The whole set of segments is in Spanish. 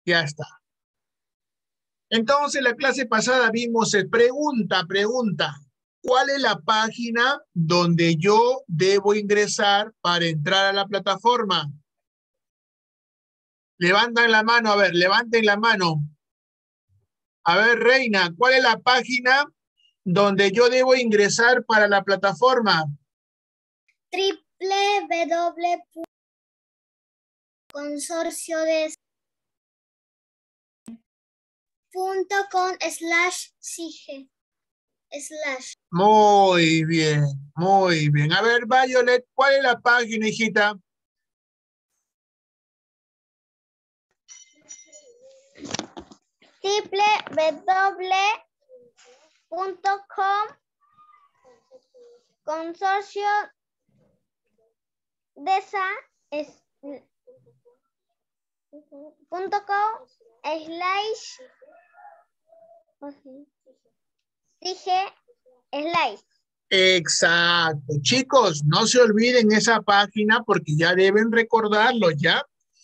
Ya está. Entonces, la clase pasada vimos pregunta. ¿Cuál es la página donde yo debo ingresar para entrar a la plataforma? Levantan la mano, a ver, levanten la mano. A ver, Reina, ¿cuál es la página donde yo debo ingresar para la plataforma? www.consorciode.com/sige. Muy bien, muy bien. A ver, Violet, ¿cuál es la página, hijita? www.consorciodesa.com/sige/. Exacto. Chicos, no se olviden esa página porque ya deben recordarlo, ¿ya?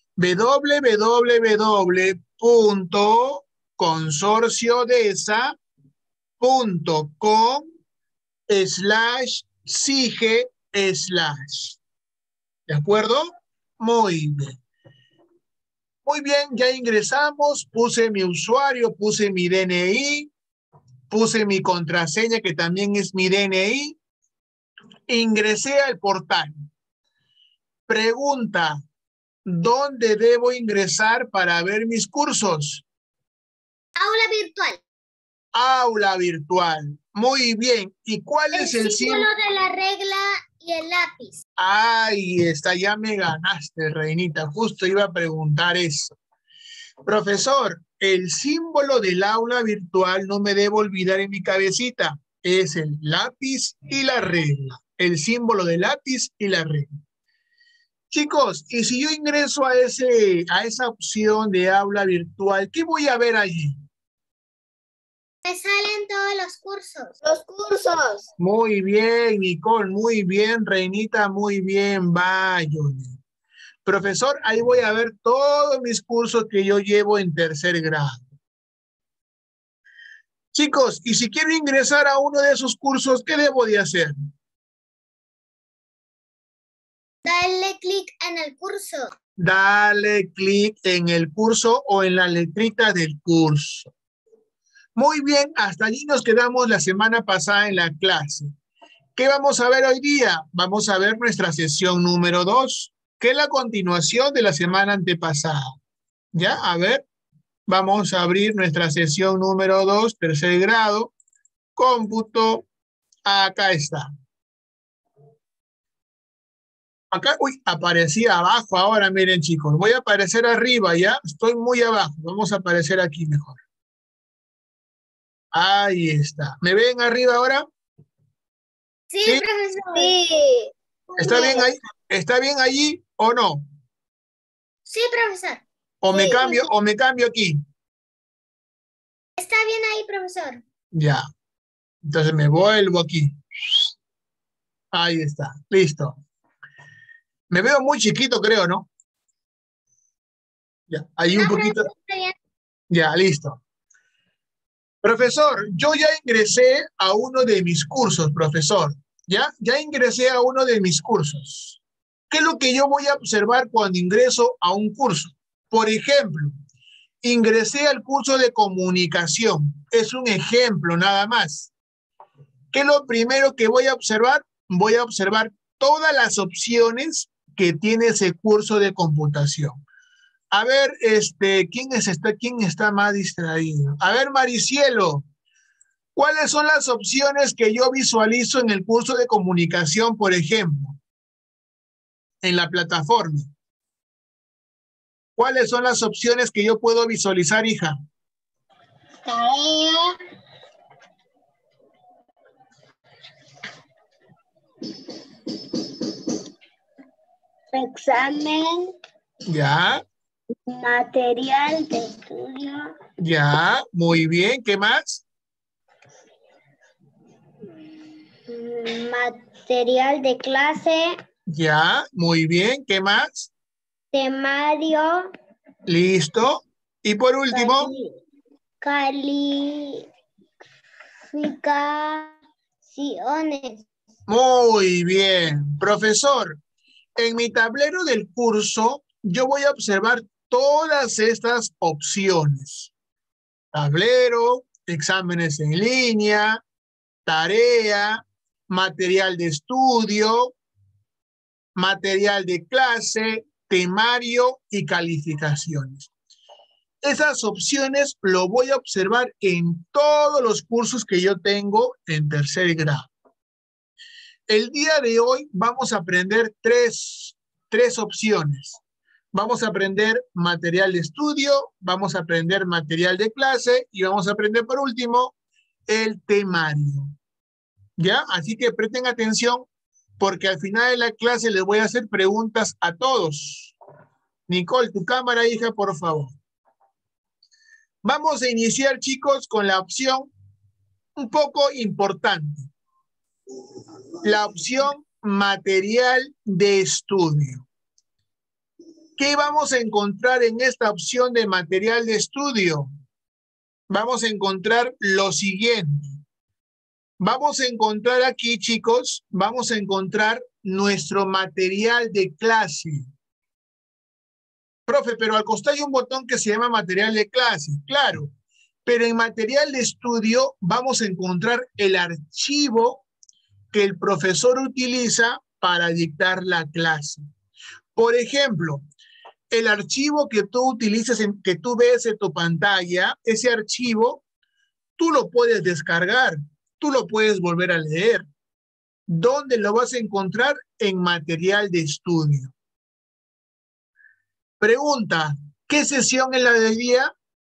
www.consorciodesa.com/sige/. ¿De acuerdo? Muy bien. Muy bien, ya ingresamos, puse mi usuario, puse mi DNI, puse mi contraseña que también es mi DNI, ingresé al portal. Pregunta, ¿dónde debo ingresar para ver mis cursos? Aula virtual. Aula virtual. Muy bien. ¿Y cuál es el símbolo de la regla y el lápiz? Ahí está, ya me ganaste, Reinita. Justo iba a preguntar eso. Profesor, el símbolo del aula virtual no me debo olvidar en mi cabecita. Es el lápiz y la regla. El símbolo del lápiz y la regla. Chicos, y si yo ingreso a esa opción de aula virtual, ¿qué voy a ver allí? Me salen todos los cursos. Los cursos. Muy bien, Nicole, muy bien, Reinita, muy bien, vaya. Profesor, ahí voy a ver todos mis cursos que yo llevo en tercer grado. Chicos, y si quiero ingresar a uno de esos cursos, ¿qué debo de hacer? Dale clic en el curso. Dale clic en el curso o en la letrita del curso. Muy bien, hasta allí nos quedamos la semana pasada en la clase. ¿Qué vamos a ver hoy día? Vamos a ver nuestra sesión número 2, que es la continuación de la semana antepasada. ¿Ya? A ver, vamos a abrir nuestra sesión número 2, tercer grado, cómputo. Acá está. Acá, uy, aparecía abajo ahora, miren chicos. Voy a aparecer arriba, ¿ya? Estoy muy abajo. Vamos a aparecer aquí mejor. Ahí está. ¿Me ven arriba ahora? Sí, ¿sí? Profesor. Sí. ¿Está bien ahí? ¿Está bien allí o no? Sí, profesor. ¿O sí, me cambio aquí? Está bien ahí, profesor. Ya. Entonces me vuelvo aquí. Ahí está. Listo. Me veo muy chiquito, creo, ¿no? Ya. Ahí un poquito. Ya, listo. Profesor, yo ya ingresé a uno de mis cursos, profesor. Ya ingresé a uno de mis cursos. ¿Qué es lo que yo voy a observar cuando ingreso a un curso? Por ejemplo, ingresé al curso de comunicación. Es un ejemplo nada más. ¿Qué es lo primero que voy a observar? Voy a observar todas las opciones que tiene ese curso de computación. A ver, ¿quién está más distraído? A ver, Maricielo, ¿cuáles son las opciones que yo visualizo en el curso de comunicación, por ejemplo, en la plataforma? ¿Cuáles son las opciones que yo puedo visualizar, hija? Tarea. Examen. Ya. Material de estudio. Ya, muy bien. ¿Qué más? Material de clase. Ya, muy bien. ¿Qué más? Temario. Listo. Y por último, calificaciones. muy bien, profesor. En mi tablero del curso, yo voy a observar todas estas opciones. Tablero, exámenes en línea, tarea, material de estudio, material de clase, temario y calificaciones. Esas opciones lo voy a observar en todos los cursos que yo tengo en tercer grado. El día de hoy vamos a aprender tres opciones. Vamos a aprender material de estudio, vamos a aprender material de clase y vamos a aprender por último el temario. ¿Ya? Así que presten atención porque al final de la clase les voy a hacer preguntas a todos. Nicole, tu cámara, hija, por favor. Vamos a iniciar, chicos, con la opción un poco importante. La opción material de estudio. ¿Qué vamos a encontrar en esta opción de material de estudio? Vamos a encontrar lo siguiente. Vamos a encontrar aquí, chicos, vamos a encontrar nuestro material de clase. Profe, pero al costado hay un botón que se llama material de clase. Claro, pero en material de estudio vamos a encontrar el archivo que el profesor utiliza para dictar la clase. Por ejemplo, el archivo que tú utilizas, que tú ves en tu pantalla, ese archivo, tú lo puedes descargar, tú lo puedes volver a leer. ¿Dónde lo vas a encontrar? En material de estudio. Pregunta, ¿qué sesión es la del día?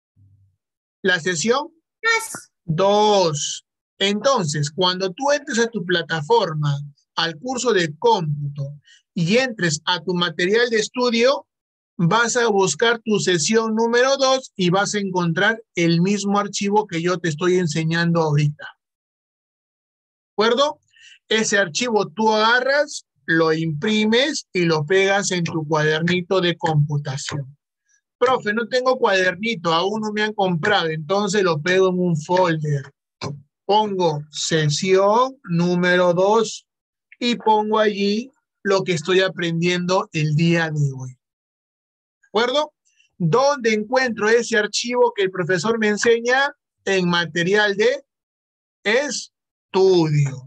¿La sesión? 2. Entonces, cuando tú entres a tu plataforma, al curso de cómputo, y entres a tu material de estudio, vas a buscar tu sesión número 2 y vas a encontrar el mismo archivo que yo te estoy enseñando ahorita. ¿De acuerdo? Ese archivo tú agarras, lo imprimes y lo pegas en tu cuadernito de computación. Profe, no tengo cuadernito, aún no me han comprado, entonces lo pego en un folder. Pongo sesión número 2 y pongo allí lo que estoy aprendiendo el día de hoy. ¿De acuerdo? ¿Dónde encuentro ese archivo que el profesor me enseña? En material de estudio.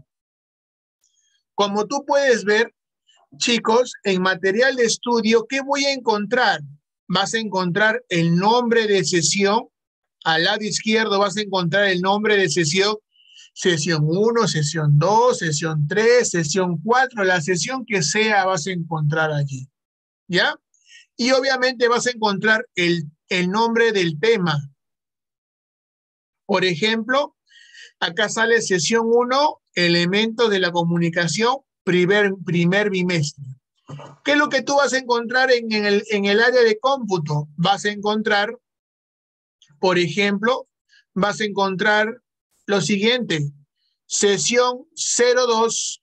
Como tú puedes ver, chicos, en material de estudio, ¿qué voy a encontrar? Vas a encontrar el nombre de sesión. Al lado izquierdo vas a encontrar el nombre de sesión. Sesión 1, sesión 2, sesión 3, sesión 4, la sesión que sea vas a encontrar allí. ¿Ya? Y obviamente vas a encontrar el nombre del tema. Por ejemplo, acá sale sesión 1, elementos de la comunicación, primer bimestre. ¿Qué es lo que tú vas a encontrar en el área de cómputo? Vas a encontrar, por ejemplo, vas a encontrar lo siguiente. Sesión 02,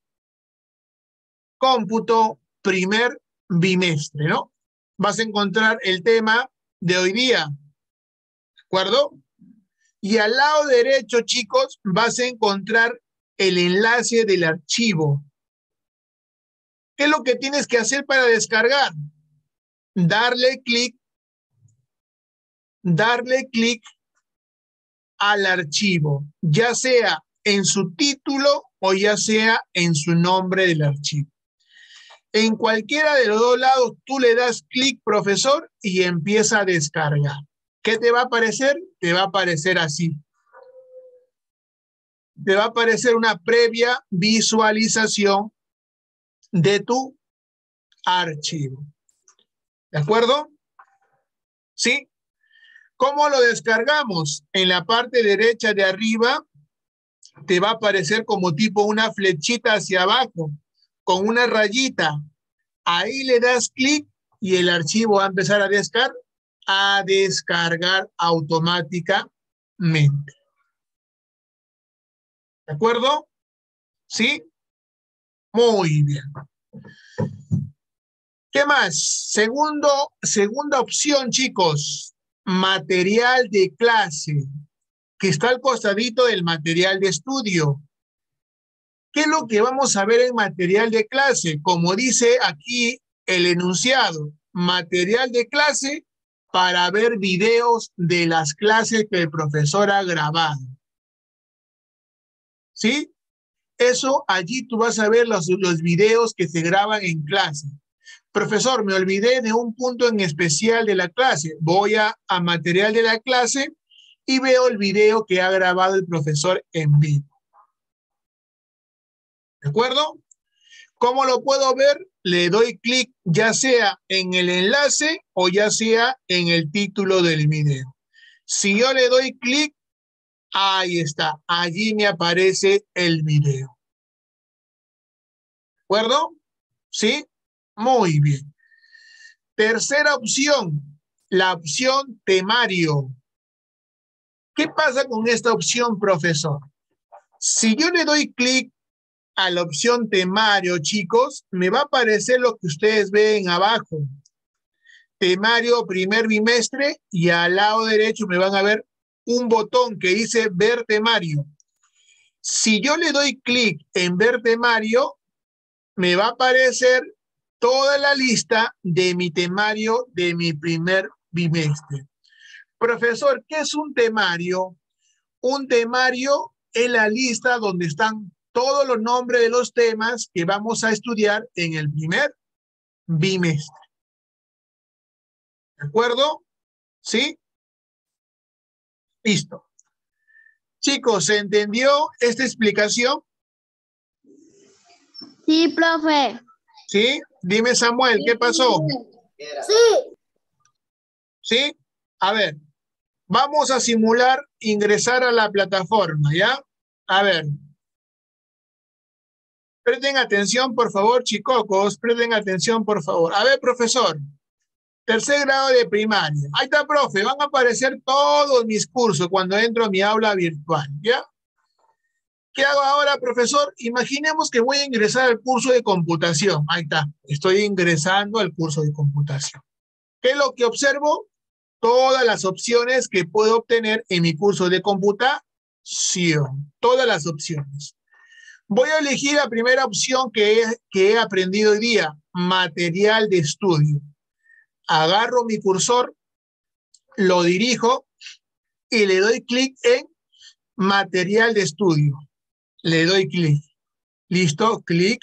cómputo, primer bimestre, ¿no? Vas a encontrar el tema de hoy día, ¿de acuerdo? Y al lado derecho, chicos, vas a encontrar el enlace del archivo. ¿Qué es lo que tienes que hacer para descargar? Darle clic al archivo, ya sea en su título o ya sea en su nombre del archivo. En cualquiera de los dos lados tú le das clic, profesor, y empieza a descargar. ¿Qué te va a aparecer? Te va a aparecer así. Te va a aparecer una previa visualización de tu archivo. ¿De acuerdo? ¿Sí? ¿Cómo lo descargamos? En la parte derecha de arriba te va a aparecer como tipo una flechita hacia abajo con una rayita. Ahí le das clic y el archivo va a empezar a descargar automáticamente. ¿De acuerdo? ¿Sí? Muy bien. ¿Qué más? Segunda opción, chicos. material de clase, que está al costadito del material de estudio. ¿Qué es lo que vamos a ver en material de clase? Como dice aquí el enunciado, material de clase para ver videos de las clases que el profesor ha grabado. ¿Sí? Eso, allí tú vas a ver los videos que se graban en clase. Profesor, me olvidé de un punto en especial de la clase. Voy a material de la clase y veo el video que ha grabado el profesor en vivo. ¿De acuerdo? ¿Cómo lo puedo ver? Le doy clic ya sea en el enlace o ya sea en el título del video. Si yo le doy clic, ahí está. Allí me aparece el video. ¿De acuerdo? ¿Sí? Muy bien. Tercera opción, la opción temario. ¿Qué pasa con esta opción, profesor? Si yo le doy clic a la opción temario, chicos, me va a aparecer lo que ustedes ven abajo. Temario primer bimestre y al lado derecho me van a ver un botón que dice ver temario. Si yo le doy clic en ver temario, me va a aparecer toda la lista de mi temario de mi primer bimestre. Profesor, ¿qué es un temario? Un temario es la lista donde están todos los nombres de los temas que vamos a estudiar en el primer bimestre. ¿De acuerdo? ¿Sí? Listo. Chicos, ¿se entendió esta explicación? Sí, profe. ¿Sí? Dime, Samuel, ¿qué pasó? Sí. ¿Sí? A ver, vamos a simular ingresar a la plataforma, ¿ya? A ver. Presten atención, por favor, chicocos. Presten atención, por favor. A ver, profesor. Tercer grado de primaria. Ahí está, profe. Van a aparecer todos mis cursos cuando entro a mi aula virtual, ¿ya? ¿Qué hago ahora, profesor? Imaginemos que voy a ingresar al curso de computación. Ahí está. Estoy ingresando al curso de computación. ¿Qué es lo que observo? Todas las opciones que puedo obtener en mi curso de computación. Todas las opciones. Voy a elegir la primera opción que he aprendido hoy día, material de estudio. Agarro mi cursor, lo dirijo y le doy clic en material de estudio. Le doy clic. Listo, clic.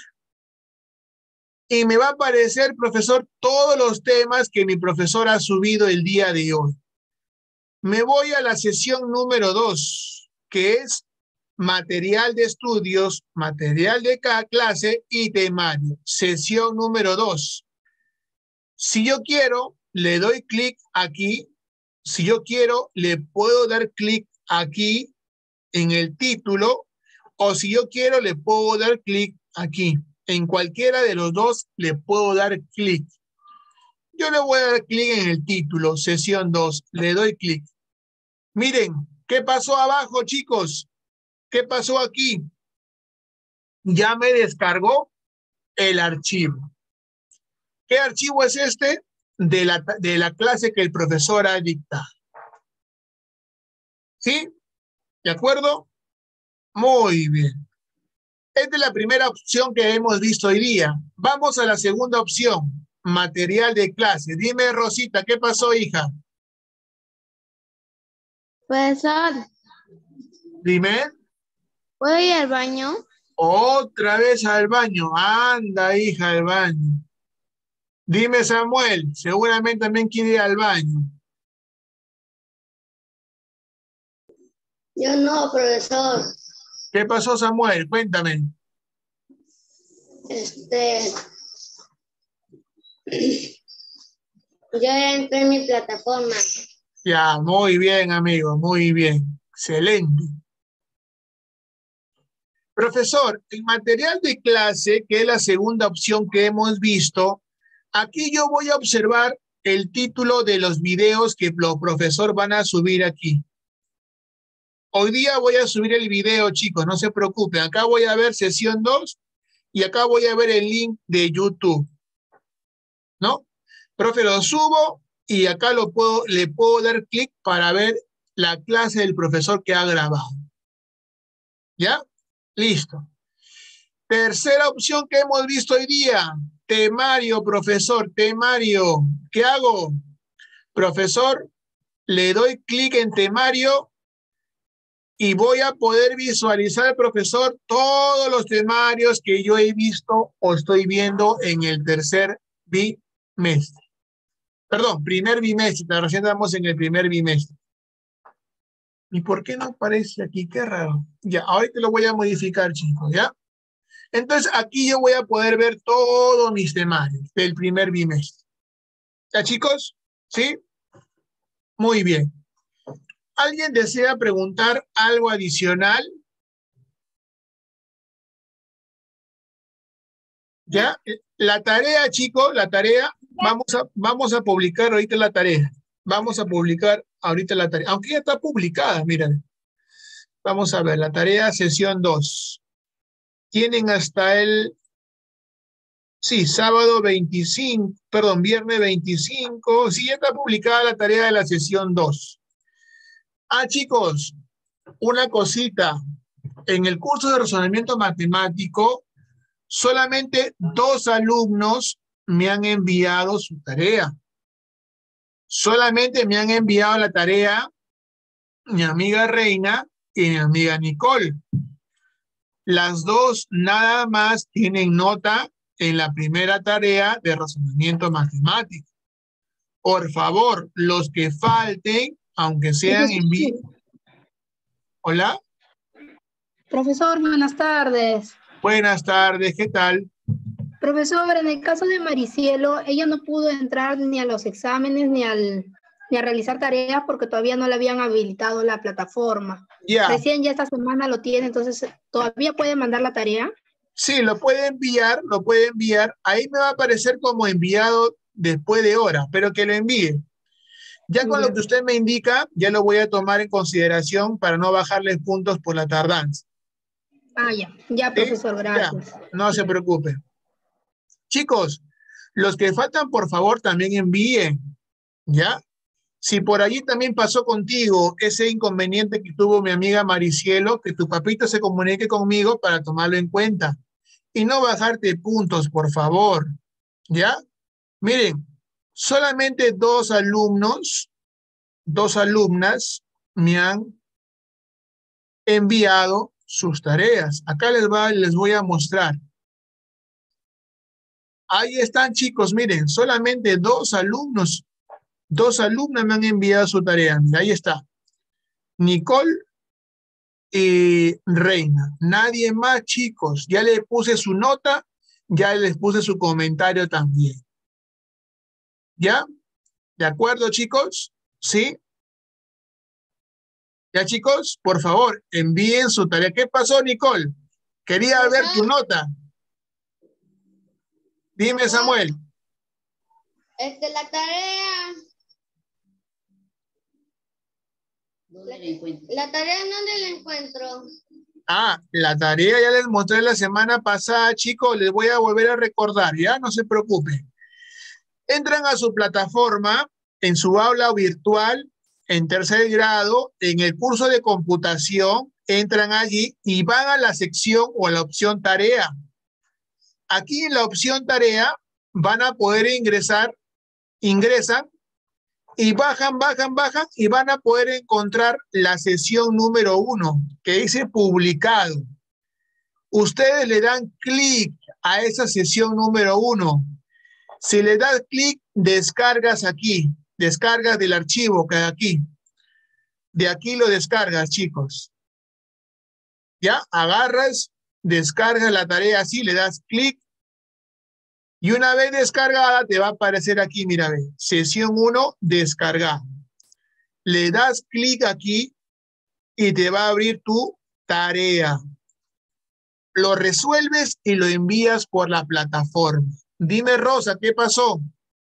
Y me va a aparecer, profesor, todos los temas que mi profesor ha subido el día de hoy. Me voy a la sesión número 2, que es material de estudios, material de cada clase y temario. Sesión número 2. Si yo quiero, le doy clic aquí. Si yo quiero, le puedo dar clic aquí en el título, o si yo quiero, le puedo dar clic aquí. En cualquiera de los dos le puedo dar clic. Yo le voy a dar clic en el título, sesión 2. Le doy clic. Miren, ¿qué pasó abajo, chicos? ¿Qué pasó aquí? Ya me descargó el archivo. ¿Qué archivo es este? De la clase que el profesor ha dictado. ¿Sí? ¿De acuerdo? Muy bien. Esta es la primera opción que hemos visto hoy día. Vamos a la segunda opción, material de clase. Dime, Rosita, ¿qué pasó, hija? Profesor, Dime. ¿puedo ir al baño? Otra vez al baño. Anda, hija, al baño. Dime, Samuel, seguramente también quiere ir al baño. Yo no, profesor. ¿Qué pasó, Samuel? Cuéntame. Yo ya entré en mi plataforma. Ya, muy bien, amigo, muy bien. Excelente. Profesor, en material de clase, que es la segunda opción que hemos visto, aquí yo voy a observar el título de los videos que los profesores van a subir aquí. Hoy día voy a subir el video, chicos, no se preocupen. Acá voy a ver sesión 2 y acá voy a ver el link de YouTube. ¿No? Profe, lo subo y acá le puedo dar clic para ver la clase del profesor que ha grabado. ¿Ya? Listo. Tercera opción que hemos visto hoy día. Temario, profesor, temario. ¿Qué hago? Profesor, le doy clic en temario y voy a poder visualizar, profesor, todos los temarios que yo he visto o estoy viendo en el tercer bimestre. Perdón, primer bimestre, recién estamos en el primer bimestre. ¿Y por qué no aparece aquí? Qué raro. Ya, ahorita lo voy a modificar, chicos, ¿ya? Entonces, aquí yo voy a poder ver todos mis temarios del primer bimestre. ¿Ya, chicos? ¿Sí? Muy bien. ¿Alguien desea preguntar algo adicional? ¿Ya? La tarea, chicos, la tarea, vamos a publicar ahorita la tarea. Vamos a publicar ahorita la tarea, aunque ya está publicada, miren. Vamos a ver, la tarea sesión 2. Tienen hasta el, sí, sábado 25, perdón, viernes 25. Sí, ya está publicada la tarea de la sesión 2. Ah, chicos, una cosita. En el curso de razonamiento matemático, solamente 2 alumnos me han enviado su tarea. Solamente me han enviado la tarea mi amiga Reina y mi amiga Nicole. Las dos nada más tienen nota en la primera tarea de razonamiento matemático. Por favor, los que falten, aunque sean Hola. Profesor, buenas tardes. Buenas tardes, ¿qué tal? Profesor, en el caso de Maricielo, ella no pudo entrar ni a los exámenes ni a realizar tareas porque todavía no le habían habilitado la plataforma. Ya. Recién ya esta semana lo tiene, entonces, ¿todavía puede mandar la tarea? Sí, lo puede enviar, lo puede enviar. Ahí me va a aparecer como enviado después de horas, pero que lo envíe. Ya con lo que usted me indica, ya lo voy a tomar en consideración para no bajarles puntos por la tardanza. Ah, ya. Ya, profesor, gracias. Ya, no se preocupe. Chicos, los que faltan, por favor, también envíen, ¿ya? Si por allí también pasó contigo ese inconveniente que tuvo mi amiga Maricielo, que tu papito se comunique conmigo para tomarlo en cuenta. Y no bajarte puntos, por favor, ¿ya? Miren, solamente 2 alumnos, 2 alumnas me han enviado sus tareas. Acá les voy a mostrar. Ahí están, chicos, miren, solamente 2 alumnos, 2 alumnas me han enviado su tarea. Mira, ahí está. Nicole y Reina. Nadie más, chicos. Ya le puse su nota, ya les puse su comentario también. ¿Ya? ¿De acuerdo, chicos? ¿Sí? Ya, chicos, por favor, envíen su tarea. ¿Qué pasó, Nicole? Quería ver tu nota. Dime, Samuel. La tarea. La tarea, ¿dónde la encuentro? Ah, la tarea ya les mostré la semana pasada, chicos. Les voy a volver a recordar, ¿ya? No se preocupen. Entran a su plataforma, en su aula virtual, en tercer grado, en el curso de computación, entran allí y van a la sección o a la opción tarea. Aquí en la opción tarea van a poder ingresan y bajan y van a poder encontrar la sesión número 1 que dice publicado. Ustedes le dan clic a esa sesión número 1. Si le das clic, descargas aquí, descargas del archivo que hay aquí. De aquí lo descargas, chicos. Ya, agarras, descargas la tarea así, le das clic. Y una vez descargada, te va a aparecer aquí, mira, ve, sesión 1, descargar. Le das clic aquí y te va a abrir tu tarea. Lo resuelves y lo envías por la plataforma. Dime, Rosa, ¿qué pasó?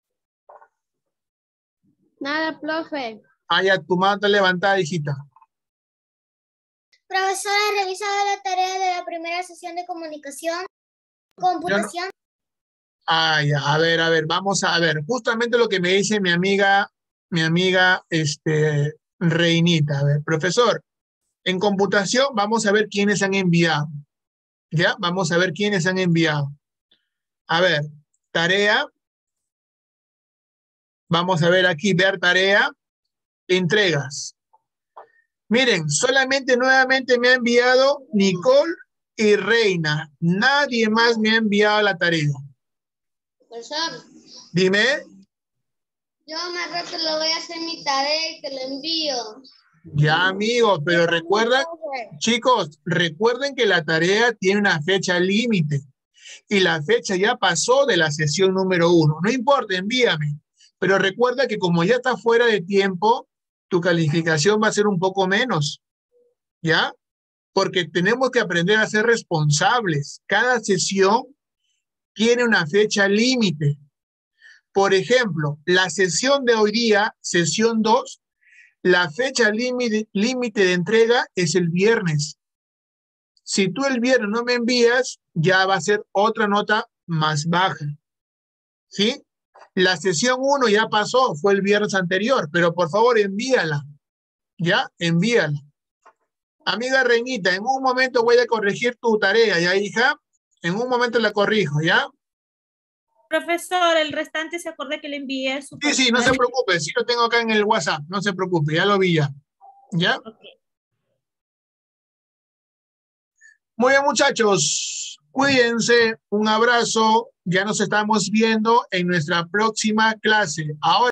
Nada, profe. Ah, ya, tu mano está levantada, hijita. Profesora, ¿ha revisado la tarea de la primera sesión de computación? Ah, ya, a ver, vamos a ver. Justamente lo que me dice mi amiga, Reinita. A ver, profesor, en computación vamos a ver quiénes han enviado. ¿Ya? Vamos a ver quiénes han enviado. A ver, tarea. Vamos a ver aquí, ver tarea, entregas. Miren, solamente nuevamente me ha enviado Nicole y Reina. Nadie más me ha enviado la tarea. Profesor, Dime. yo más rato le voy a hacer mi tarea y te lo envío. Ya, amigos, pero recuerda, chicos, recuerden que la tarea tiene una fecha límite y la fecha ya pasó de la sesión número 1. No importa, envíame. Pero recuerda que como ya está fuera de tiempo, tu calificación va a ser un poco menos, ¿ya? Porque tenemos que aprender a ser responsables. Cada sesión tiene una fecha límite. Por ejemplo, la sesión de hoy día, sesión 2, la fecha límite de entrega es el viernes. Si tú el viernes no me envías, ya va a ser otra nota más baja. ¿Sí? La sesión 1 ya pasó, fue el viernes anterior, pero por favor envíala. ¿Ya? Envíala. Amiga Reinita, en un momento voy a corregir tu tarea, ¿ya, hija? En un momento la corrijo, ¿ya? Profesor, el restante se acuerda que le envié su Sí, no se preocupe, sí lo tengo acá en el WhatsApp, no se preocupe, ya lo vi ya. ¿Ya? Okay. Muy bien, muchachos, cuídense, un abrazo, ya nos estamos viendo en nuestra próxima clase. Ahora